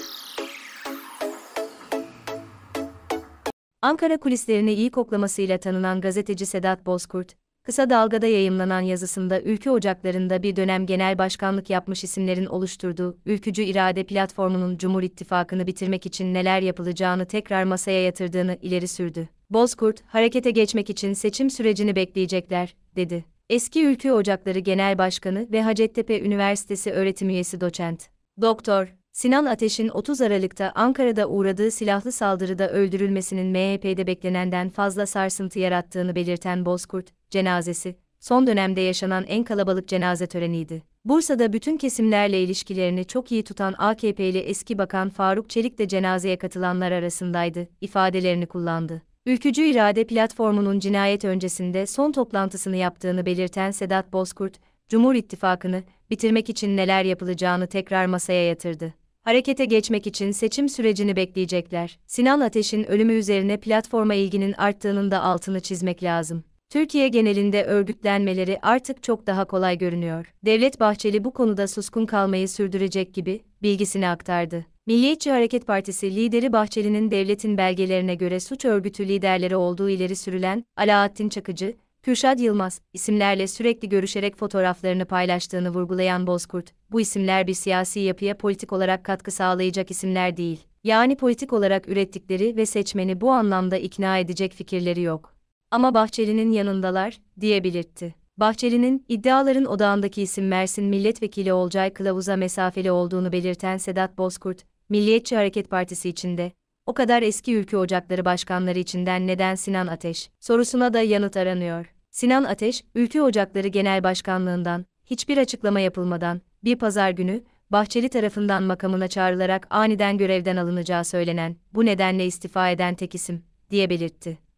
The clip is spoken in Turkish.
Ankara kulislerini iyi koklamasıyla tanınan gazeteci Sedat Bozkurt, Kısa Dalga'da yayımlanan yazısında ülke ocaklarında bir dönem genel başkanlık yapmış isimlerin oluşturduğu Ülkücü İrade platformunun Cumhur İttifakı'nı bitirmek için neler yapılacağını tekrar masaya yatırdığını ileri sürdü. Bozkurt, harekete geçmek için seçim sürecini bekleyecekler, dedi. Eski Ülkü Ocakları Genel Başkanı ve Hacettepe Üniversitesi öğretim üyesi doçent Doktor Sinan Ateş'in 30 Aralık'ta Ankara'da uğradığı silahlı saldırıda öldürülmesinin MHP'de beklenenden fazla sarsıntı yarattığını belirten Bozkurt, cenazesi, son dönemde yaşanan en kalabalık cenaze töreniydi. Bursa'da bütün kesimlerle ilişkilerini çok iyi tutan AKP'li eski Bakan Faruk Çelik de cenazeye katılanlar arasındaydı, ifadelerini kullandı. Ülkücü İrade platformunun cinayet öncesinde son toplantısını yaptığını belirten Sedat Bozkurt, Cumhur İttifakı'nı bitirmek için neler yapılacağını tekrar masaya yatırdı. Harekete geçmek için seçim sürecini bekleyecekler. Sinan Ateş'in ölümü üzerine platforma ilginin arttığının da altını çizmek lazım. Türkiye genelinde örgütlenmeleri artık çok daha kolay görünüyor. Devlet Bahçeli bu konuda suskun kalmayı sürdürecek gibi, bilgisini aktardı. Milliyetçi Hareket Partisi lideri Bahçeli'nin devletin belgelerine göre suç örgütü liderleri olduğu ileri sürülen Alaaddin Çakıcı, Kürşad Yılmaz isimlerle sürekli görüşerek fotoğraflarını paylaştığını vurgulayan Bozkurt, bu isimler bir siyasi yapıya politik olarak katkı sağlayacak isimler değil. Yani politik olarak ürettikleri ve seçmeni bu anlamda ikna edecek fikirleri yok. Ama Bahçeli'nin yanındalar, diye belirtti. Bahçeli'nin, iddiaların odağındaki isim Mersin Milletvekili Olcay Kılavuz'a mesafeli olduğunu belirten Sedat Bozkurt, Milliyetçi Hareket Partisi içinde, o kadar eski Ülkü Ocakları başkanları içinden neden Sinan Ateş, sorusuna da yanıt aranıyor. Sinan Ateş, Ülkü Ocakları Genel Başkanlığından, hiçbir açıklama yapılmadan, bir pazar günü, Bahçeli tarafından makamına çağrılarak aniden görevden alınacağı söylenen, bu nedenle istifa eden tek isim, diye belirtti.